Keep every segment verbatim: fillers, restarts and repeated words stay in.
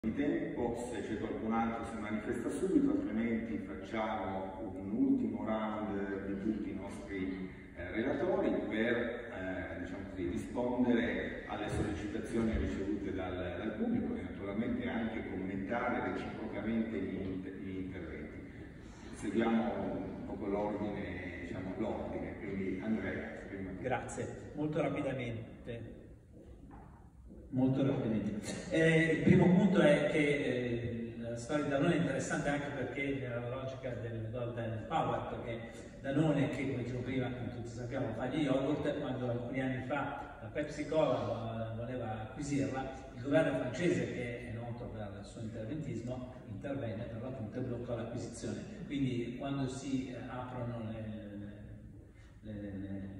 di tempo, se c'è qualcun altro si manifesta subito, altrimenti facciamo un ultimo round di tutti i nostri eh, relatori per eh, diciamo così, rispondere alle sollecitazioni ricevute dal, dal pubblico e naturalmente anche commentare reciprocamente gli, gli interventi. Seguiamo un po' l'ordine, diciamo, l'ordine, quindi Andrea. Prima. Grazie, molto rapidamente. Molto rapidamente. Eh, il primo punto è che eh, la storia di Danone è interessante anche perché nella logica del Golden Power, perché Danone, che come dicevo prima, come tutti sappiamo, fa gli yogurt, quando alcuni anni fa la Pepsi Cola voleva acquisirla, il governo francese, che è noto per il suo interventismo, intervenne per l'appunto e bloccò l'acquisizione. Quindi quando si aprono le, le, le, le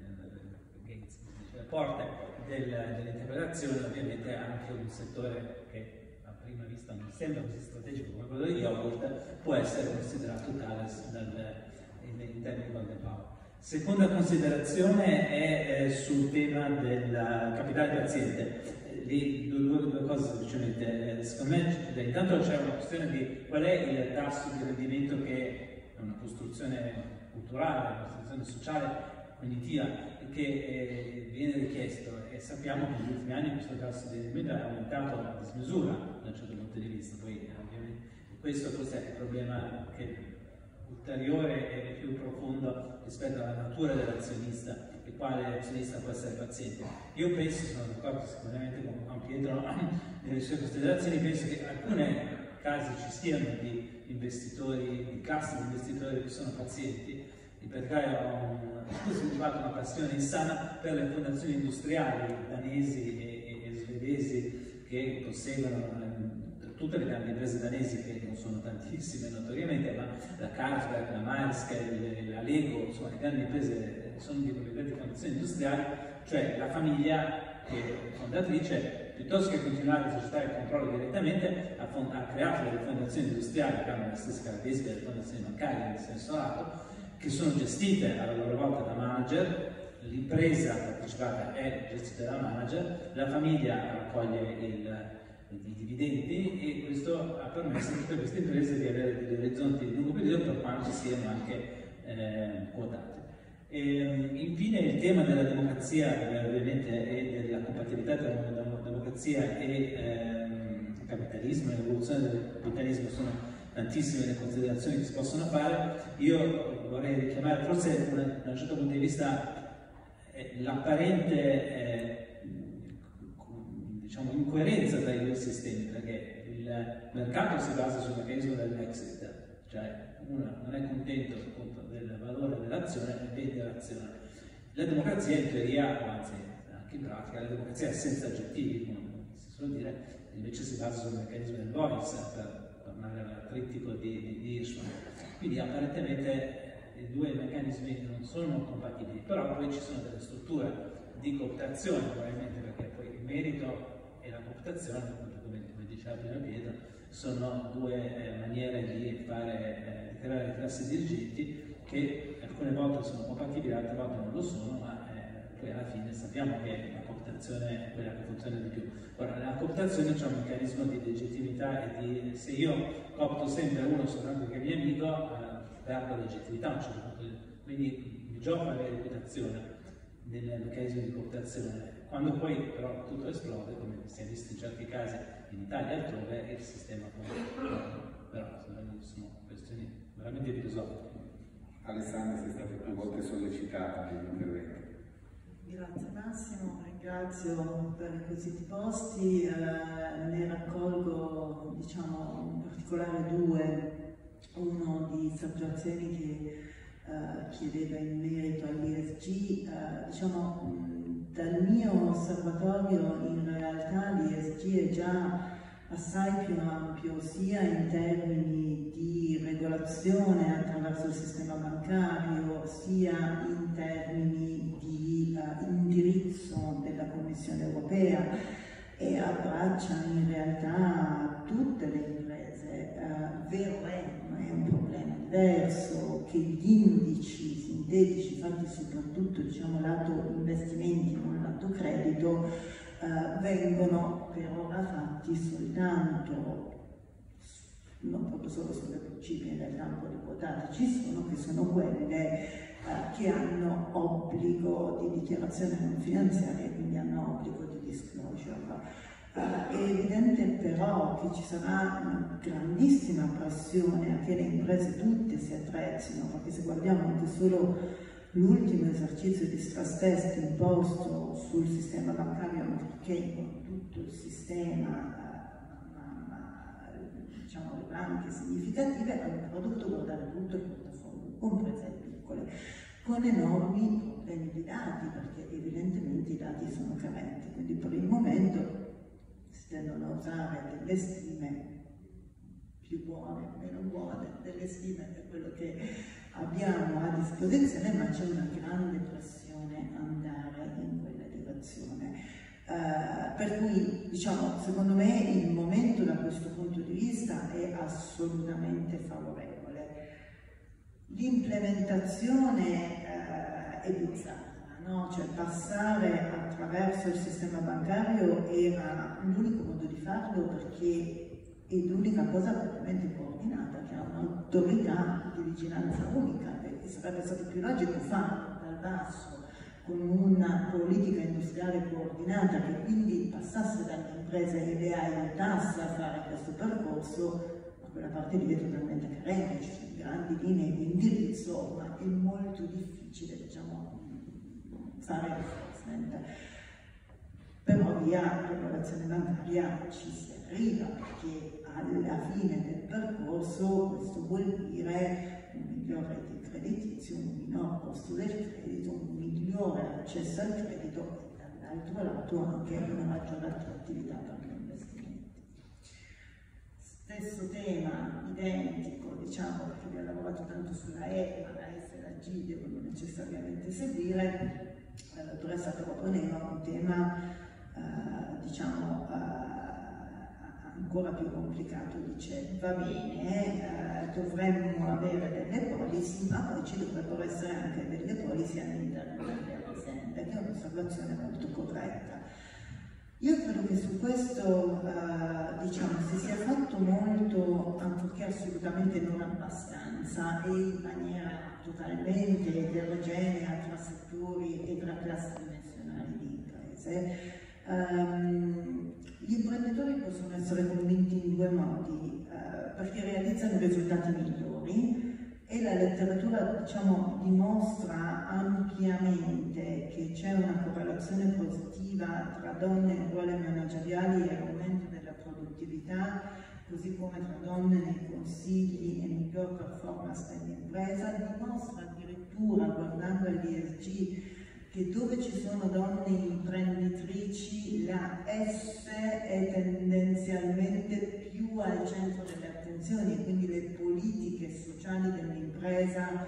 le porte del, dell'interpretazione, ovviamente anche un settore che a prima vista non sembra così strategico come quello degli yogurt può essere considerato tale dal, in, in termini di Golden Power. Seconda considerazione è eh, sul tema del capitale paziente. Lì due, due cose semplicemente. Secondo me intanto c'è una questione di qual è il tasso di rendimento che è una costruzione culturale, una costruzione sociale, cognitiva, che eh, viene richiesto, e sappiamo che negli ultimi anni questo tasso di rendimento è aumentato a dismisura da un certo punto di vista. Poi ovviamente questo forse è il problema che ulteriore e più profondo rispetto alla natura dell'azionista, e quale azionista può essere paziente. Io penso, sono d'accordo sicuramente con, con Pietro nelle sue considerazioni, penso che in alcuni casi ci siano di investitori, di classi di investitori che sono pazienti, perché ho sviluppato una passione insana per le fondazioni industriali danesi e, e, e svedesi che posseggono eh, tutte le grandi imprese danesi, che non sono tantissime notoriamente, ma la Carlsberg, la Maersk, la Lego, insomma le grandi imprese sono di proprietà di fondazioni industriali, cioè la famiglia che fondatrice, piuttosto che continuare a esercitare il controllo direttamente, ha, ha creato delle fondazioni industriali che hanno le stesse caratteristiche delle fondazioni bancarie nel senso lato, che sono gestite alla loro volta da manager, l'impresa partecipata è gestita da manager, la famiglia raccoglie il, i dividendi, e questo ha permesso a tutte queste imprese di avere degli orizzonti di lungo periodo per quanto siano anche eh, quotate. E, infine il tema della democrazia ovviamente e della compatibilità tra la democrazia e ehm, il capitalismo e l'evoluzione del capitalismo sono tantissime le considerazioni che si possono fare. Io vorrei richiamare forse da un certo punto di vista eh, l'apparente eh, diciamo, incoerenza tra i due sistemi, perché il mercato si basa sul meccanismo dell'exit, cioè uno non è contento appunto del valore dell'azione e vende l'azione. La democrazia in teoria, anzi anche in pratica, la democrazia è senza aggettivi, come si suol dire, invece si basa sul meccanismo del voice, per tornare al trittico di, di, di Hirschman. Quindi apparentemente i due meccanismi non sono compatibili, però poi ci sono delle strutture di cooptazione, probabilmente perché poi il merito e la cooptazione, come, come diceva prima Pietro, sono due eh, maniere di fare, eh, di creare le classi dirigenti che alcune volte sono compatibili, altre volte non lo sono, ma eh, poi alla fine sappiamo che la cooptazione è quella che funziona di più. Ora, nella cooptazione c'è un meccanismo di legittimità e di, se io coopto sempre uno soltanto che è mio amico, eh, perdo legittimità a un certo punto, quindi mi gioco la reputazione nel meccanismo di cooptazione. Quando poi però tutto esplode, come si è visto in certi casi in Italia e altrove, il sistema poi, però sono questioni veramente filosofiche. Alessandra, sei stata più volte sollecitata negli interventi. Grazie Massimo, ringrazio per i quesiti posti, eh, ne raccolgo diciamo, in particolare due, uno di Sergio Azzeni che eh, chiedeva in merito all'E S G, eh, diciamo, mh, dal mio osservatorio in realtà l'E S G è già assai più ampio sia in termini di regolazione attraverso il sistema bancario, sia in termini di uh, indirizzo della Commissione europea, e abbraccia in realtà tutte le imprese. Uh, vero è, ma è un problema diverso, che gli indici sintetici fatti soprattutto diciamo lato investimenti, non lato credito, Uh, vengono per ora fatti soltanto cifre in realtà un po' di quotate ci sono, che sono quelle eh, che hanno obbligo di dichiarazione non finanziaria e quindi hanno obbligo di disclosure. Uh, è evidente però che ci sarà una grandissima pressione a che le imprese tutte si attrezzino, perché se guardiamo anche solo l'ultimo esercizio di stress test imposto sul sistema bancario, ma perché con tutto il sistema, uh, ma, ma, diciamo le banche significative hanno prodotto guardare tutto il portafoglio, comprese le piccole, con enormi problemi di dati, perché evidentemente i dati sono carenti, quindi per il momento tendono a usare delle stime più buone, meno buone, delle stime per quello che abbiamo a disposizione, ma c'è una grande pressione ad andare in quella direzione. Uh, per cui, diciamo, secondo me il momento da questo punto di vista è assolutamente favorevole. L'implementazione uh, è bizzarra. No? Cioè passare attraverso il sistema bancario era l'unico modo di farlo, perché è l'unica cosa veramente coordinata, che ha un'autorità di vigilanza unica, e sarebbe stato più logico farlo dal basso con una politica industriale coordinata che quindi passasse dalle imprese e le aiutasse a fare questo percorso, ma quella parte lì è totalmente carente, ci sono grandi linee di indirizzo, ma è molto difficile, diciamo, fare enforcement. Però via regolazione bancaria ci si arriva, perché alla fine del percorso questo vuol dire un miglior rating creditizio, un minor costo del credito, un migliore accesso al credito e dall'altro lato anche una maggiore attrattività per gli investimenti. Stesso tema, identico, diciamo, perché abbiamo lavorato tanto sulla E, ma la F e la G devono necessariamente seguire. La dottoressa proponeva un tema, eh, diciamo, eh, ancora più complicato. Dice, va bene, eh, dovremmo avere delle policy, ma poi ci dovrebbero essere anche delle policy all'interno delle aziende, che è un'osservazione molto corretta. Io credo che su questo, eh, diciamo, si sia fatto molto, ancorché assolutamente non abbastanza, e in maniera totalmente eterogenea tra settori e tra classi dimensionali di imprese. Um, gli imprenditori possono essere convinti in due modi, uh, perché realizzano risultati migliori, e la letteratura, diciamo, dimostra ampiamente che c'è una correlazione positiva tra donne in ruoli manageriali e aumento della produttività, così come tra donne nei consigli e miglior performance dell'impresa. Dimostra addirittura, guardando l'E S G, che dove ci sono donne imprenditrici la S è tendenzialmente più al centro delle attenzioni, e quindi le politiche sociali dell'impresa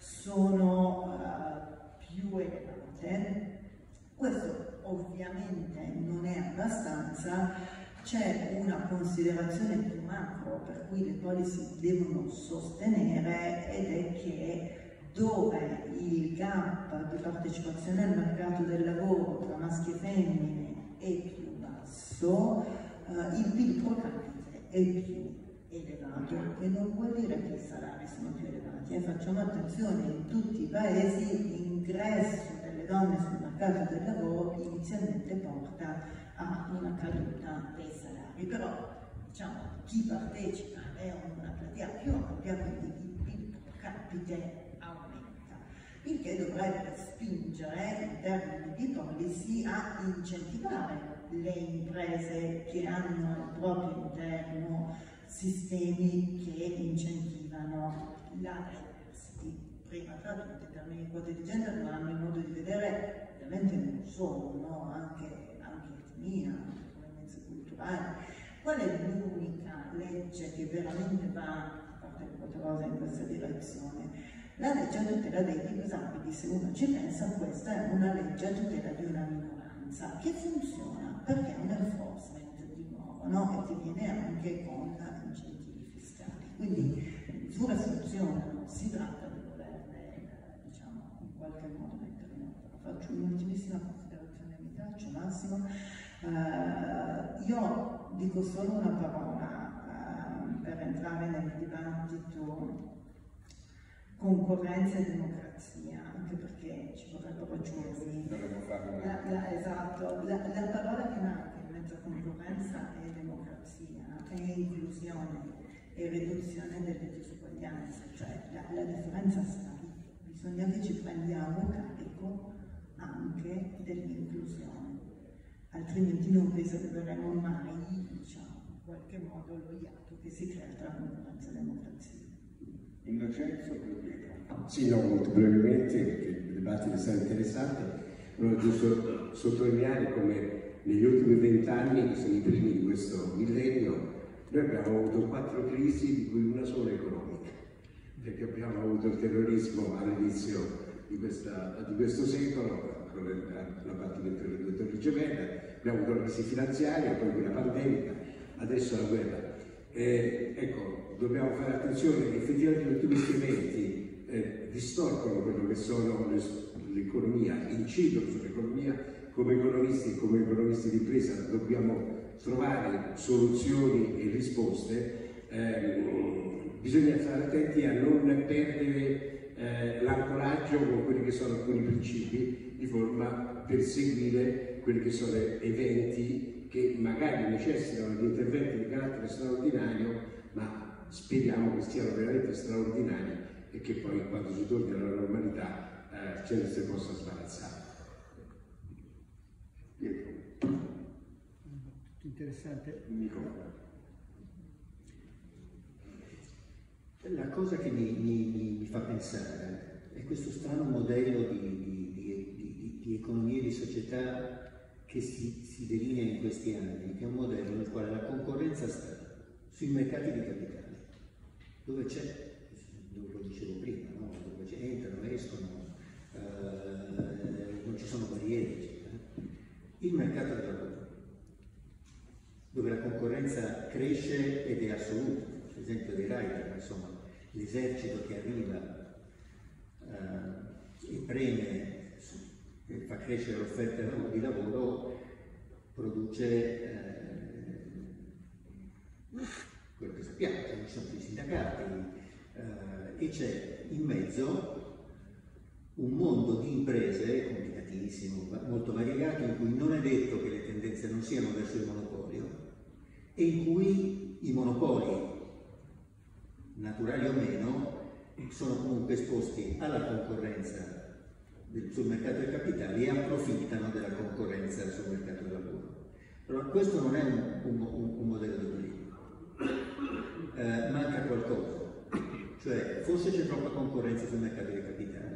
sono uh, più elevate. Questo ovviamente non è abbastanza. C'è una considerazione più macro per cui le policy devono sostenere, ed è che dove il gap di partecipazione al mercato del lavoro tra maschi e femmine è più basso, eh, il P I L pro capite è più elevato, e non vuol dire che i salari sono più elevati. E facciamo attenzione, in tutti i paesi l'ingresso delle donne sul mercato del lavoro inizialmente porta a una caduta dei salari, però diciamo chi partecipa è una platea più ampia, quindi il P I L pro capite aumenta, il che dovrebbe spingere in termini di policy a incentivare le imprese che hanno al proprio interno sistemi che incentivano la diversity. Prima tra tutte in termini di quote di genere, ma hanno il modo di vedere ovviamente non solo, no? anche, anche etnia, anche provenienze culturali. Qual è l'unica legge che veramente va, a parte le quote rosa, in questa direzione? La legge a tutela dei disabili. Se uno ci pensa, questa è una legge a tutela di una minoranza che funziona perché è un enforcement di nuovo, no? E che viene anche con incentivi fiscali. Quindi le misure funzionano, si tratta di volerle, diciamo, in qualche modo mettere in opera. Faccio un'ultimissima considerazione, mi taccio, Massimo. Uh, io dico solo una parola uh, per entrare nel dibattito dibattito concorrenza e democrazia, anche perché ci vorrebbero giorni. La, la, esatto, la, la parola che manca in mezzo a concorrenza è democrazia, è inclusione e riduzione delle disuguaglianze, cioè la, la differenza sta lì, bisogna che ci prendiamo carico anche dell'inclusione, altrimenti non risolveremo mai, diciamo, in qualche modo lo iato che si crea tra concorrenza e democrazia. Innocenzo, poi Pietro. Sì, no, molto brevemente, perché il dibattito è stato interessante. Volevo giusto sottolineare come negli ultimi vent'anni, che sono i primi di questo millennio, noi abbiamo avuto quattro crisi, di cui una sola economica, perché abbiamo avuto il terrorismo all'inizio di, di questo secolo, con l'abbattimento del dottor Gemella, abbiamo avuto la crisi finanziaria, poi quella pandemica, adesso la guerra. Eh, ecco, dobbiamo fare attenzione che effettivamente tutti questi eventi eh, distorcono quello che sono l'economia, incidono sull'economia. Come economisti e come economisti di impresa dobbiamo trovare soluzioni e risposte. Eh, bisogna stare attenti a non perdere eh, l'ancoraggio con quelli che sono alcuni principi, di forma per seguire quelli che sono eventi che magari necessitano di interventi di carattere straordinario, ma speriamo che siano veramente straordinari e che poi quando si torni alla normalità eh, ce ne si possa sbarazzare. Tutto interessante. La cosa che mi, mi, mi fa pensare è questo strano modello di, di, di, di, di economia e di società che si, si delinea in questi anni, che è un modello nel quale la concorrenza sta sui mercati di capitale, dove c'è, lo dicevo prima, no? Dove entrano, escono, eh, non ci sono barriere, eccetera. Il mercato del lavoro, dove la concorrenza cresce ed è assoluta, l'esempio dei rider, insomma, l'esercito che arriva eh, e preme e fa crescere l'offerta di lavoro, produce eh, quello che sappiamo, cioè ci sono più sindacati eh, e c'è in mezzo un mondo di imprese complicatissimo, molto variegato, in cui non è detto che le tendenze non siano verso il monopolio e in cui i monopoli, naturali o meno, sono comunque esposti alla concorrenza sul mercato dei capitali e approfittano della concorrenza sul mercato del lavoro. Però questo non è un, un, un modello di equilibrio, eh, manca qualcosa, cioè forse c'è troppa concorrenza sul mercato dei capitali,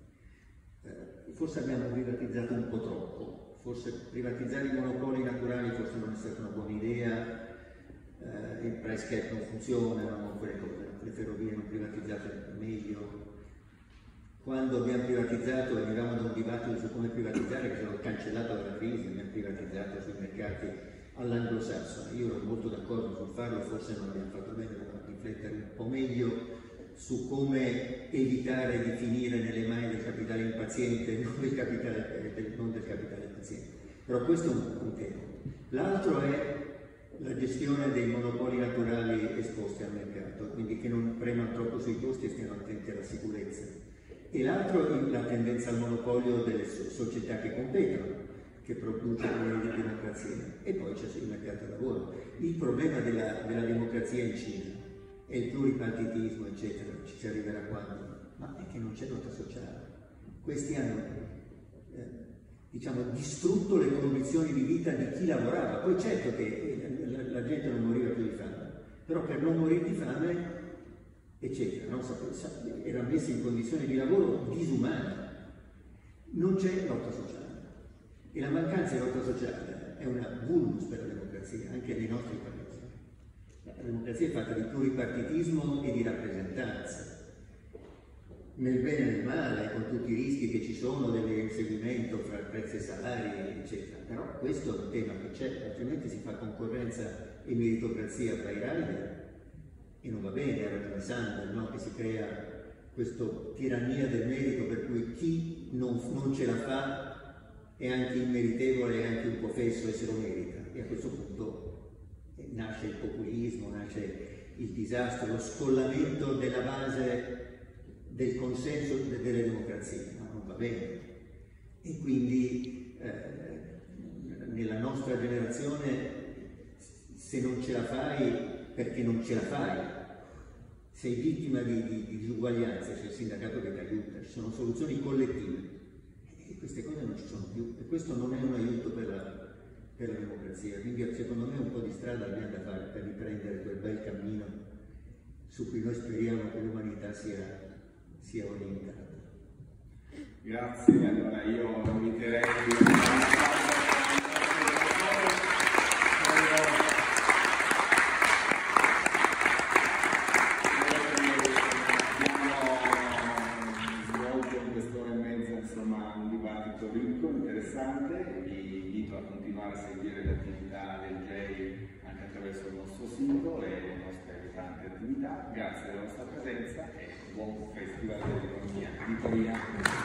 eh, forse abbiamo privatizzato un po' troppo, forse privatizzare i monopoli naturali forse non è stata una buona idea, eh, il price cap non funziona, no, quelle cose, le ferrovie non privatizzate meglio. Quando abbiamo privatizzato, venivamo da un dibattito su come privatizzare, che sono cancellato dalla crisi, abbiamo privatizzato sui mercati all'anglosassone. Io ero molto d'accordo sul farlo, forse non abbiamo fatto bene, dobbiamo riflettere un po' meglio su come evitare di finire nelle mani del capitale impaziente, non del capitale, del, non del capitale paziente. Però questo è un, un tema. L'altro è la gestione dei monopoli naturali esposti al mercato, quindi che non premano troppo sui costi e stiano attenti alla sicurezza. E l'altro è la tendenza al monopolio delle società che competono, che producono di democrazia. E poi c'è il mercato del lavoro. Il problema della, della democrazia in Cina è il pluripartitismo, eccetera, ci si arriverà quando? Ma è che non c'è lotta sociale. Questi hanno eh, diciamo, distrutto le condizioni di vita di chi lavorava. Poi certo che la, la gente non moriva più di fame, però per non morire di fame eccetera, no? Era messo in condizioni di lavoro disumane. Non c'è lotta sociale e la mancanza di lotta sociale è una vulnus per la democrazia, anche nei nostri paesi. La democrazia è fatta di pluripartitismo e di rappresentanza, nel bene e nel male, con tutti i rischi che ci sono dell'inseguimento fra prezzi e salari, eccetera. Però questo è un tema che c'è, altrimenti si fa concorrenza e meritocrazia tra i rider. E non va bene, era Alexander, no? Che si crea questa tirannia del merito per cui chi non, non ce la fa è anche immeritevole e anche un po' fesso e se lo merita. E a questo punto eh, nasce il populismo, nasce il disastro, lo scollamento della base del consenso delle democrazie, no? Non va bene. E quindi eh, nella nostra generazione, se non ce la fai perché non ce la fai, sei vittima di, di, di disuguaglianze, c'è il sindacato che ti aiuta, ci sono soluzioni collettive e queste cose non ci sono più e questo non è un aiuto per la, per la democrazia, quindi secondo me un po' di strada abbiamo da fare per riprendere quel bel cammino su cui noi speriamo che l'umanità sia, sia orientata. Grazie, allora io inviterei interessante, vi invito a continuare a seguire le attività del J E I anche attraverso il nostro sito e le nostre tante attività. Grazie della vostra presenza e buon Festival dell'Economia di Torino.